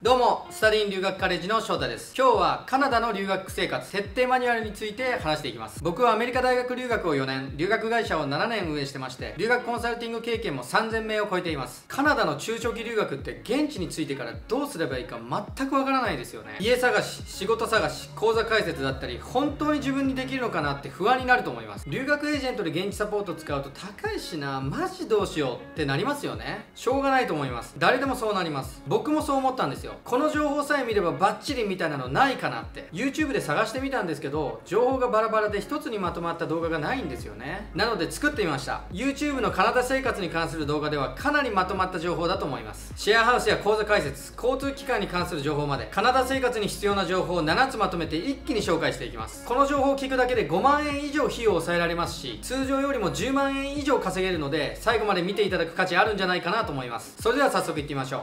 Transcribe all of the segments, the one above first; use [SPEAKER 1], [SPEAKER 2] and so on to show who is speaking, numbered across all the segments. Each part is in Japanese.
[SPEAKER 1] どうも、スタディーン留学カレッジの翔太です。今日はカナダの留学生活設定マニュアルについて話していきます。僕はアメリカ大学留学を4年、留学会社を7年運営してまして、留学コンサルティング経験も3000名を超えています。カナダの中長期留学って現地に着いてからどうすればいいか全くわからないですよね。家探し、仕事探し、講座開設だったり、本当に自分にできるのかなって不安になると思います。留学エージェントで現地サポート使うと高いしな、マジどうしようってなりますよね。しょうがないと思います。誰でもそうなります。僕もそう思ったんですよ。この情報さえ見ればバッチリみたいなのないかなって YouTube で探してみたんですけど、情報がバラバラで一つにまとまった動画がないんですよね。なので作ってみました。 YouTube のカナダ生活に関する動画ではかなりまとまった情報だと思います。シェアハウスや口座開設、交通機関に関する情報までカナダ生活に必要な情報を7つまとめて一気に紹介していきます。この情報を聞くだけで5万円以上費用を抑えられますし、通常よりも10万円以上稼げるので、最後まで見ていただく価値あるんじゃないかなと思います。それでは早速いってみましょう。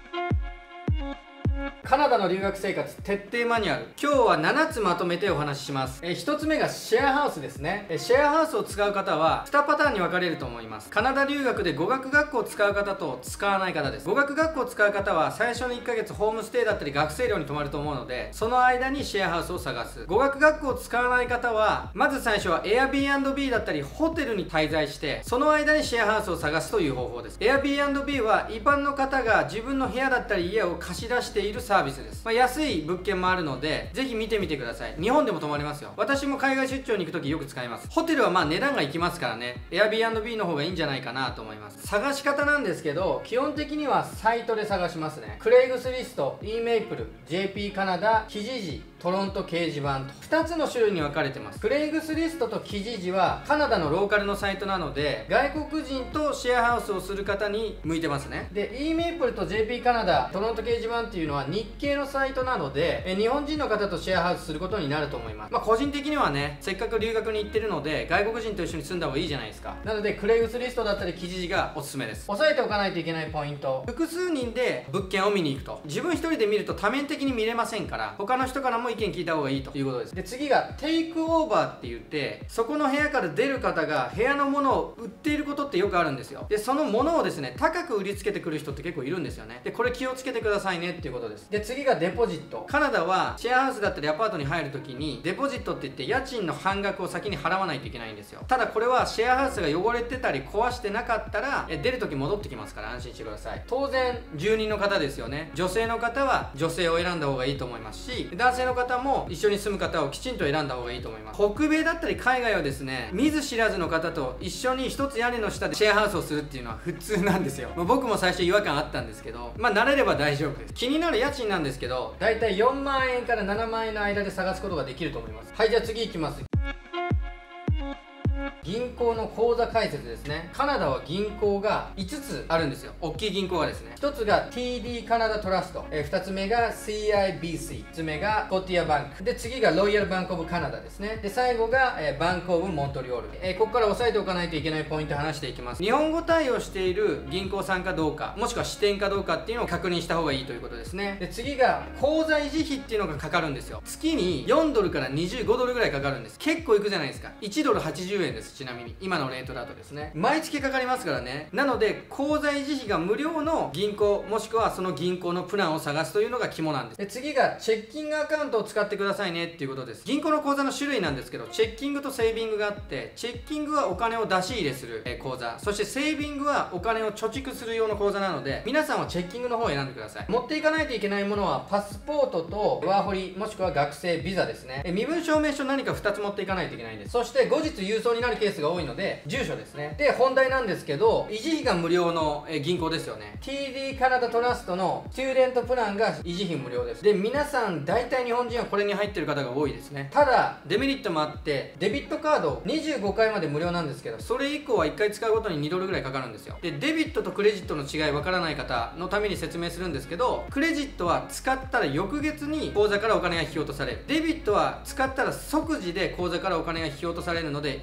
[SPEAKER 1] カナダの留学生活徹底マニュアル、今日は7つまとめてお話しします。1つ目がシェアハウスですね。シェアハウスを使う方は2パターンに分かれると思います。カナダ留学で語学学校を使う方と使わない方です。語学学校を使う方は最初の1ヶ月ホームステイだったり学生寮に泊まると思うので、その間にシェアハウスを探す。語学学校を使わない方はまず最初は Airbnb だったりホテルに滞在して、その間にシェアハウスを探すという方法です。 Airbnb は一般の方が自分の部屋だったり家を貸し出しているサービスです。安い物件もあるのでぜひ見てみてください。日本でも泊まれますよ。私も海外出張に行く時よく使います。ホテルは値段がいきますからね、 Airbnb の方がいいんじゃないかなと思います。探し方なんですけど、基本的にはサイトで探しますね。クレイグスリスト、 E メイプル、 JP カナダ、kijiji、トロント掲示板と2つの種類に分かれてます。クレイグスリストとkijijiはカナダのローカルのサイトなので、外国人とシェアハウスをする方に向いてますね。で E メイプルと JP カナダ、トロント掲示板っていうのは日系のサイトなので、日本人の方とシェアハウスすることになると思います。個人的にはね、せっかく留学に行ってるので外国人と一緒に住んだ方がいいじゃないですか。なのでクレイグスリストだったりkijijiがおすすめです。押さえておかないといけないポイント、複数人で物件を見に行くと、自分一人で見ると多面的に見れませんから、他の人からも意見聞いた方がいいということです。で次がテイクオーバーって言って、そこの部屋から出る方が部屋のものを売っていることってよくあるんですよ。でそのものをですね、高く売りつけてくる人って結構いるんですよね。でこれ気をつけてくださいねっていうことです。で次がデポジット。カナダはシェアハウスだったりアパートに入るときにデポジットって言って家賃の半額を先に払わないといけないんですよ。ただこれはシェアハウスが汚れてたり壊してなかったら出るとき戻ってきますから安心してください。当然住人の方ですよね。女性の方は女性を選んだ方がいいと思いますし、男性の方も一緒に住む方をきちんと選んだ方がいいと思います。北米だったり海外はですね、見ず知らずの方と一緒に一つ屋根の下でシェアハウスをするっていうのは普通なんですよ。僕も最初違和感あったんですけど、慣れれば大丈夫です。気になる家賃なんですけど、だいたい4万円から7万円の間で探すことができると思います。はい、じゃあ次いきます。銀行の口座開設ですね。カナダは銀行が5つあるんですよ。大きい銀行がですね。1つが TD カナダトラスト、2つ目が CIBC、3つ目がスコティアバンクで、次がロイヤルバンクオブカナダですね。で最後が、バンクオブモントリオール。ここから押さえておかないといけないポイントを話していきます。日本語対応している銀行さんかどうか、もしくは支店かどうかっていうのを確認した方がいいということですね。で次が口座維持費っていうのがかかるんですよ。月に4ドルから25ドルぐらいかかるんです。結構いくじゃないですか。1ドル80円です。ちなみに今のレートだとですね、毎月かかりますからね。なので口座維持費が無料の銀行、もしくはその銀行のプランを探すというのが肝なんです。で次がチェッキングアカウントを使ってくださいねっていうことです。銀行の口座の種類なんですけど、チェッキングとセービングがあって、チェッキングはお金を出し入れする口座、そしてセービングはお金を貯蓄する用の口座なので、皆さんはチェッキングの方を選んでください。持っていかないといけないものはパスポートとワーホリ、もしくは学生ビザですね。身分証明書何か2つ持っていかないといけないんです。そして後日郵送になるケースが多いので住所ですね。で本題なんですけど、維持費が無料の銀行ですよね。 TD カナダトラストのスチューデントプランが維持費無料です。で皆さん大体日本人はこれに入ってる方が多いですね。ただデメリットもあって、デビットカード25回まで無料なんですけど、それ以降は1回使うごとに2ドルぐらいかかるんですよ。でデビットとクレジットの違いわからない方のために説明するんですけど、クレジットは使ったら翌月に口座からお金が引き落とされる。デビットは使ったら即時で口座からお金が引き落とされるので、いくら使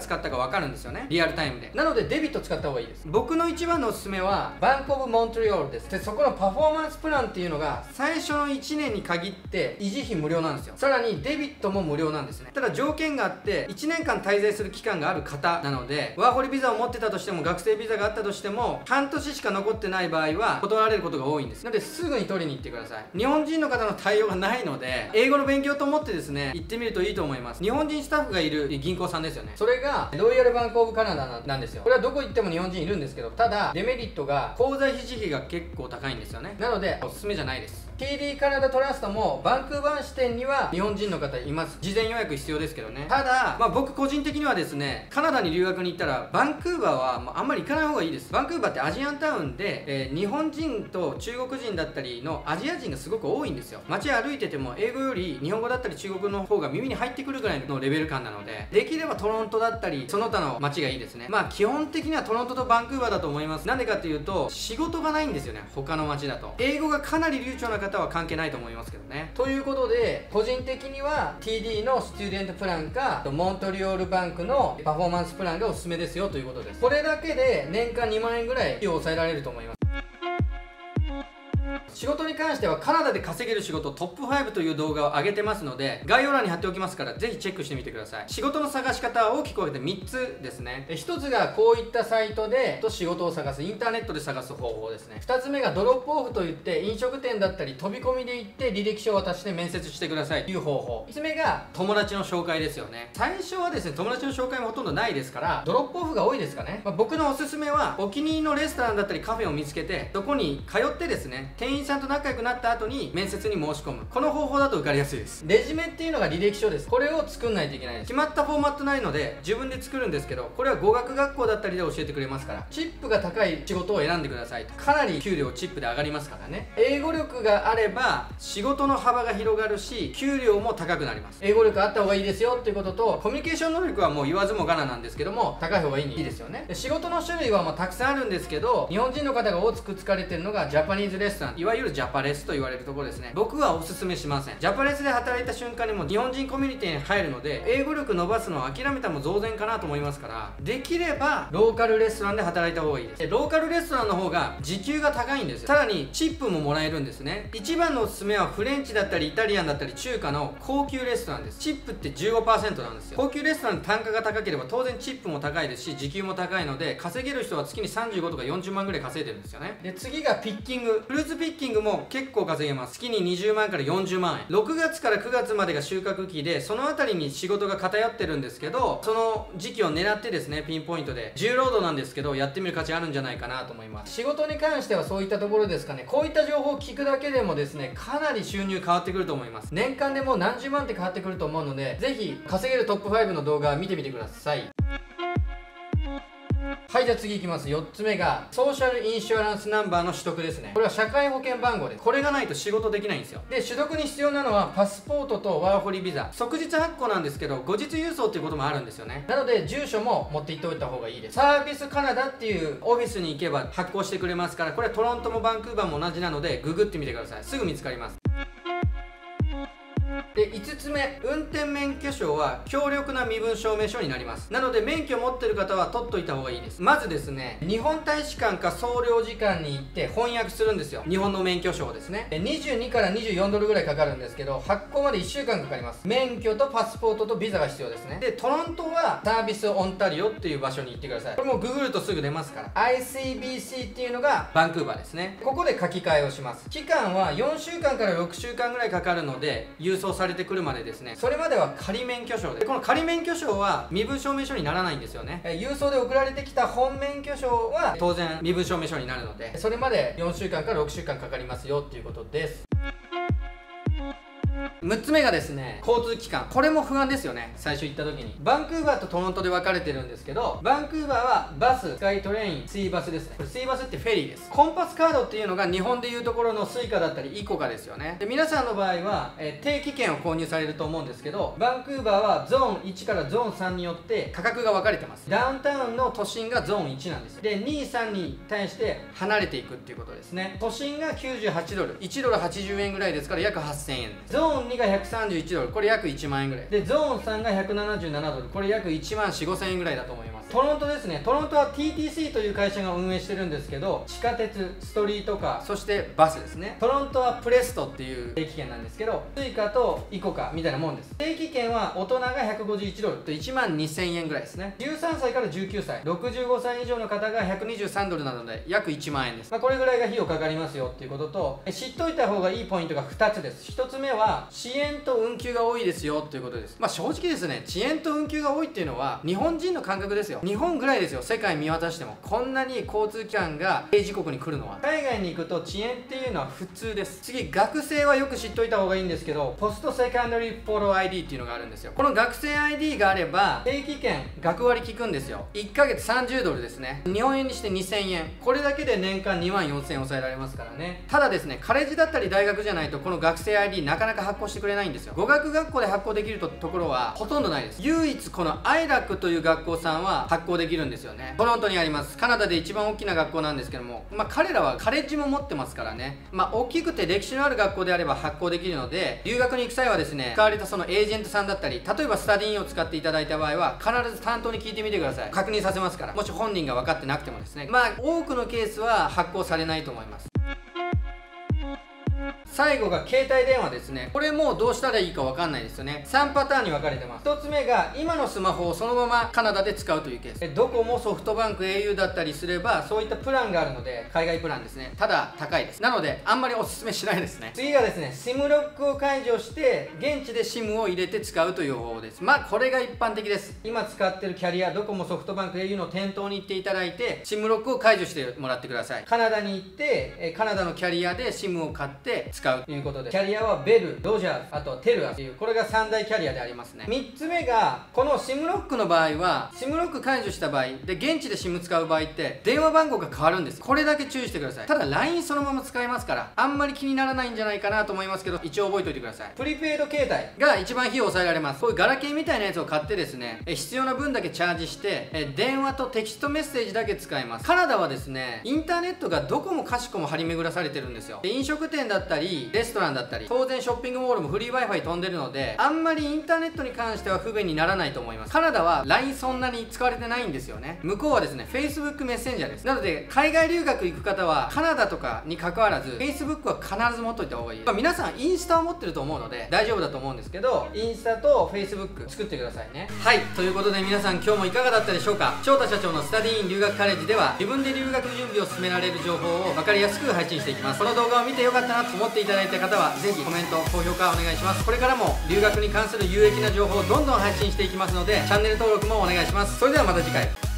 [SPEAKER 1] 使ったか分かるんですよね、リアルタイムで。なのでデビット使った方がいいです。僕の一番のおすすめはバンクオブモントリオールです。でそこのパフォーマンスプランっていうのが最初の1年に限って維持費無料なんですよ。さらにデビットも無料なんですね。ただ条件があって1年間滞在する期間がある方なので、ワーホリビザを持ってたとしても学生ビザがあったとしても半年しか残ってない場合は断られることが多いんです。なのですぐに取りに行ってください。日本人の方の対応がないので英語の勉強と思ってですね行ってみるといいと思います。日本人スタッフがいる銀行さんですよね。それがロイヤルバンクオブカナダなんですよ。これはどこ行っても日本人いるんですけど、ただデメリットが口座維持費が結構高いんですよね。なのでおすすめじゃないです。 TD カナダトラストもバンクーバー支店には日本人の方います。事前予約必要ですけどね。ただ、僕個人的にはですねカナダに留学に行ったらバンクーバーはあんまり行かない方がいいです。バンクーバーってアジアンタウンで、日本人と中国人だったりのアジア人がすごく多いんですよ。街歩いてても英語より日本語だったり中国の方が耳に入ってくるぐらいのレベル感なので、できればトロントだったりその他の街がいいですね。基本的にはトロントとバンクーバーだと思います。なんでかっていうと仕事がないんですよね。他の街だと英語がかなり流暢な方は関係ないと思いますけどね。ということで個人的には TD のスチューデントプランかモントリオールバンクのパフォーマンスプランがおすすめですよということです。これだけで年間2万円ぐらい費用を抑えられると思います。仕事に関してはカナダで稼げる仕事トップ5という動画を上げてますので概要欄に貼っておきますからぜひチェックしてみてください。仕事の探し方は大きく分けて3つですね。1つがこういったサイトで仕事を探すインターネットで探す方法ですね。2つ目がドロップオフといって飲食店だったり飛び込みで行って履歴書を渡して面接してくださいという方法。3つ目が友達の紹介ですよね。最初はですね友達の紹介もほとんどないですからドロップオフが多いですかね。僕のおすすめはお気に入りのレストランだったりカフェを見つけてそこに通ってですね店員さんと仲良くなった後に面接に申し込む。この方法だと受かりやすいです。レジュメっていうのが履歴書です。これを作んないといけないです。決まったフォーマットないので自分で作るんですけど、これは語学学校だったりで教えてくれますから、チップが高い仕事を選んでくださいと。かなり給料チップで上がりますからね。英語力があれば仕事の幅が広がるし給料も高くなります。英語力あった方がいいですよっていうことと、コミュニケーション能力はもう言わずもがななんですけども高い方がいいですよね。で仕事の種類はたくさんあるんですけど、日本人の方が多く使われてるのがジャパニーズレストラン、いわゆるジャパレスと言われるところですね。僕はおすすめしません。ジャパレスで働いた瞬間にも日本人コミュニティに入るので英語力伸ばすのを諦めたも同然かなと思いますから、できればローカルレストランで働いた方がいいです。でローカルレストランの方が時給が高いんですよ。さらにチップももらえるんですね。一番のおすすめはフレンチだったりイタリアンだったり中華の高級レストランです。チップって 15% なんですよ。高級レストランの単価が高ければ当然チップも高いですし時給も高いので、稼げる人は月に35とか40万ぐらい稼いでるんですよね。で次がピッキング。フルーツピッキングも結構稼げます。月に20万から40万円。6月から9月までが収穫期でその辺りに仕事が偏ってるんですけど、その時期を狙ってですねピンポイントで重労働なんですけどやってみる価値あるんじゃないかなと思います。仕事に関してはそういったところですかね。こういった情報を聞くだけでもですねかなり収入変わってくると思います。年間でもう何十万って変わってくると思うので、ぜひ稼げるトップ5の動画見てみてください。はい、じゃあ次いきます。4つ目がソーシャルインシュアランスナンバーの取得ですね。これは社会保険番号です。これがないと仕事できないんですよ。で取得に必要なのはパスポートとワーホリビザ、即日発行なんですけど後日郵送っていうこともあるんですよね。なので住所も持って行っておいた方がいいです。サービスカナダっていうオフィスに行けば発行してくれますから、これはトロントもバンクーバーも同じなのでググってみてください。すぐ見つかります。で5つ目、運転免許証は強力な身分証明書になります。なので免許持ってる方は取っといた方がいいです。まずですね日本大使館か総領事館に行って翻訳するんですよ、日本の免許証をですね。22から24ドルぐらいかかるんですけど発行まで1週間かかります。免許とパスポートとビザが必要ですね。でトロントはサービスオンタリオっていう場所に行ってください。これもググるとすぐ出ますから。 ICBC っていうのがバンクーバーですね。ここで書き換えをします。期間は4週間から6週間ぐらいかかるので郵送されてくるまでですね。それまでは仮免許証で、この仮免許証は身分証明書にならないんですよね。郵送で送られてきた本免許証は当然身分証明書になるので、それまで4週間から6週間かかりますよっていうことです。6つ目がですね交通機関。これも不安ですよね。最初行った時にバンクーバーとトロントで分かれてるんですけど、バンクーバーはバス、スカイトレイン、ツイバスですね。これツイバスってフェリーです。コンパスカードっていうのが日本でいうところのスイカだったりイコカですよね。で皆さんの場合は、定期券を購入されると思うんですけど、バンクーバーはゾーン1からゾーン3によって価格が分かれてます。ダウンタウンの都心がゾーン1なんです。で2、3に対して離れていくっていうことですね。都心が98ドル、1ドル80円ぐらいですから約8000円です。ゾーン2 が131ドル、これ約1万円ぐらいで、ゾーン3が177ドル、これ約1万4、5千円ぐらいだと思います。トロントですね。トロントは TTC という会社が運営してるんですけど、地下鉄、ストリートカー、そしてバスですね。トロントはプレストっていう定期券なんですけど、スイカとイコカみたいなもんです。定期券は大人が151ドルと1万2000円ぐらいですね。13歳から19歳、65歳以上の方が123ドルなので約1万円です。これぐらいが費用かかりますよっていうことと、知っといた方がいいポイントが2つです。1つ目は遅延と運休が多いですよということです。正直ですね、遅延と運休が多いっていうのは日本人の感覚ですよ。日本ぐらいですよ。世界見渡してもこんなに交通機関が定時刻に来るのは。海外に行くと遅延っていうのは普通です。次、学生はよく知っといた方がいいんですけど、ポストセカンダリーフォロー ID っていうのがあるんですよ。この学生 ID があれば定期券学割効くんですよ。1ヶ月30ドルですね。日本円にして2000円、これだけで年間2万4000円抑えられますからね。ただですね、カレッジだったり大学じゃないとこの学生 ID なかなか発行してくれないんですよ。語学学校で発行できるところはほとんどないです。唯一このアイラックという学校さんは発行できるんですよね。トロントにあります。カナダで一番大きな学校なんですけども、彼らはカレッジも持ってますからね。大きくて歴史のある学校であれば発行できるので、留学に行く際はですね、使われたそのエージェントさんだったり、例えばスタディーンを使っていただいた場合は必ず担当に聞いてみてください。確認させますから。もし本人が分かってなくてもですね、多くのケースは発行されないと思います。最後が携帯電話ですね。これもうどうしたらいいか分かんないですよね。3パターンに分かれてます。1つ目が今のスマホをそのままカナダで使うというケース。ドコモ、ソフトバンク、au だったりすればそういったプランがあるので、海外プランですね。ただ高いです。なのであんまりおすすめしないですね。次がですね、 SIM ロックを解除して現地で SIM を入れて使うという方法です。これが一般的です。今使ってるキャリア、ドコモ、ソフトバンク、au の店頭に行っていただいて SIM ロックを解除してもらってください。カナダに行ってカナダのキャリアで SIM を買って使うということで、キャリアはベル、ロジャーズ、あとテルアっていう、これが3大キャリアでありますね。3つ目がこの SIM ロックの場合は SIM ロック解除した場合で現地で SIM 使う場合って電話番号が変わるんです。これだけ注意してください。ただ LINE そのまま使えますからあんまり気にならないんじゃないかなと思いますけど、一応覚えておいてください。プリペイド携帯が一番費用を抑えられます。こういうガラケーみたいなやつを買ってですね、必要な分だけチャージして電話とテキストメッセージだけ使えます。カナダはですね、インターネットがどこもかしこも張り巡らされてるんですよ。で飲食店だったりレストランだったり当然ショッピングモールもフリー Wi-Fi 飛んでるので、あんまりインターネットに関しては不便にならないと思います。カナダは LINE そんなに使われてないんですよね。向こうはですね Facebook メッセンジャーです。なので海外留学行く方はカナダとかに関わらず Facebook は必ず持っといた方がいい。皆さんインスタを持ってると思うので大丈夫だと思うんですけど、インスタと Facebook 作ってくださいね。はい、ということで皆さん今日もいかがだったでしょうか。翔太社長のスタディーン留学カレッジでは自分で留学準備を進められる情報を分かりやすく配信していきます。この動画を見てよかったなと思っていただいた方はぜひコメント、高評価お願いします。これからも留学に関する有益な情報をどんどん配信していきますのでチャンネル登録もお願いします。それではまた次回。